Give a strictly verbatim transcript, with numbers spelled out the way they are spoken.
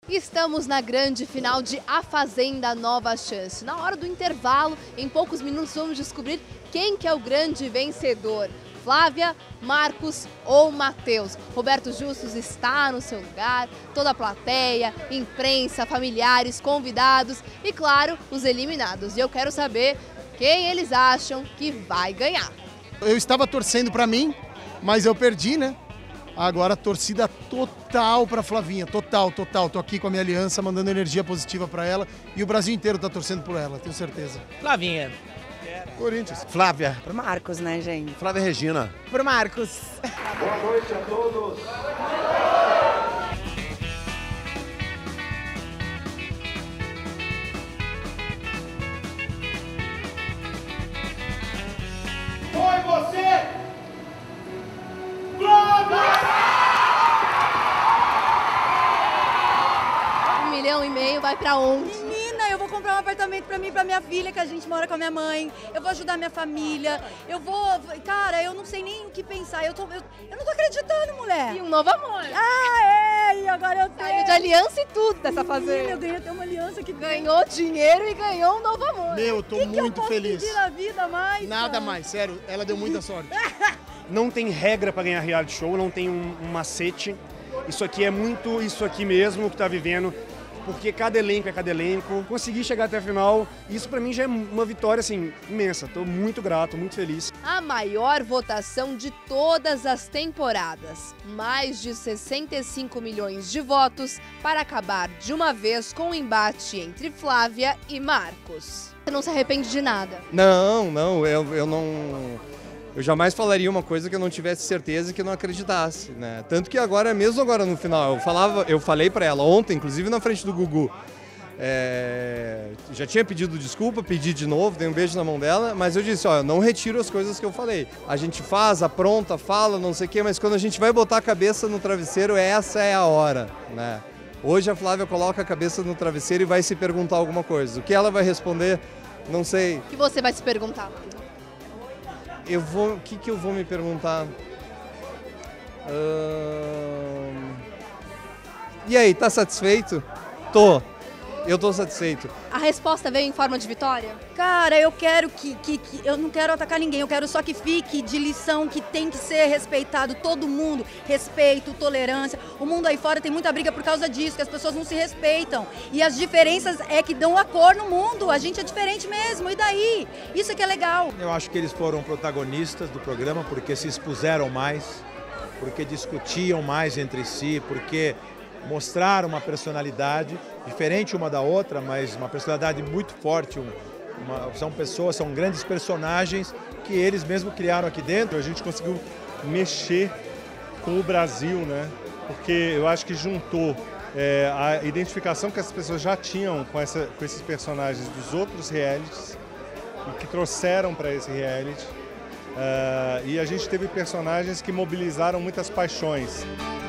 Estamos na grande final de A Fazenda Nova Chance. Na hora do intervalo, em poucos minutos vamos descobrir quem que é o grande vencedor. Flávia, Marcos ou Matheus. Roberto Justus está no seu lugar, toda a plateia, imprensa, familiares, convidados e, claro, os eliminados. E eu quero saber quem eles acham que vai ganhar. Eu estava torcendo para mim, mas eu perdi, né? Agora torcida total para Flavinha, total, total. Tô aqui com a minha aliança, mandando energia positiva para ela e o Brasil inteiro tá torcendo por ela, tenho certeza. Flavinha. Corinthians. Flávia. Pro Marcos, né, gente? Flávia Regina. Pro Marcos. Boa noite a todos. Foi você! Um milhão e meio vai pra onde? Menina, eu vou comprar um apartamento pra mim e pra minha filha, que a gente mora com a minha mãe. Eu vou ajudar minha família. Eu vou... Cara, eu não sei nem o que pensar. Eu, tô, eu, eu não tô acreditando, mulher. E um novo amor. Ah, é! E agora eu tenho... Saiu de aliança e tudo dessa Menina, fazenda. eu ganhei até uma aliança que... Ganhou dinheiro e ganhou um novo amor. Meu, eu tô que muito que eu feliz. Posso pedir na vida mais, Nada cara? mais, sério, ela deu muita sorte. Não tem regra para ganhar reality show, não tem um, um macete. Isso aqui é muito isso aqui mesmo que tá vivendo, porque cada elenco é cada elenco. Consegui chegar até a final, isso para mim já é uma vitória assim imensa. Tô muito grato, muito feliz. A maior votação de todas as temporadas. Mais de sessenta e cinco milhões de votos para acabar de uma vez com o embate entre Flávia e Marcos. Você não se arrepende de nada? Não, não, eu, eu não... Eu jamais falaria uma coisa que eu não tivesse certeza e que eu não acreditasse, né? Tanto que agora, mesmo agora no final, eu, falava, eu falei pra ela ontem, inclusive na frente do Gugu, é, já tinha pedido desculpa, pedi de novo, dei um beijo na mão dela, mas eu disse, ó, eu não retiro as coisas que eu falei. A gente faz, apronta, fala, não sei o quê, mas quando a gente vai botar a cabeça no travesseiro, essa é a hora, né? Hoje a Flávia coloca a cabeça no travesseiro e vai se perguntar alguma coisa. O que ela vai responder, não sei. O que você vai se perguntar? Eu vou, o que que eu vou me perguntar? Hum... E aí, tá satisfeito? Tô. Eu tô satisfeito. A resposta veio em forma de vitória? Cara, eu quero que, que, que... Eu não quero atacar ninguém, eu quero só que fique de lição que tem que ser respeitado todo mundo. Respeito, tolerância. O mundo aí fora tem muita briga por causa disso, que as pessoas não se respeitam. E as diferenças é que dão a cor no mundo. A gente é diferente mesmo, e daí? Isso é que é legal. Eu acho que eles foram protagonistas do programa porque se expuseram mais, porque discutiam mais entre si, porque mostraram uma personalidade diferente uma da outra, mas uma personalidade muito forte. Uma, são pessoas, são grandes personagens que eles mesmos criaram aqui dentro. A gente conseguiu mexer com o Brasil, né? Porque eu acho que juntou é, a identificação que as pessoas já tinham com, essa, com esses personagens dos outros realities e que trouxeram para esse reality. Uh, e a gente teve personagens que mobilizaram muitas paixões.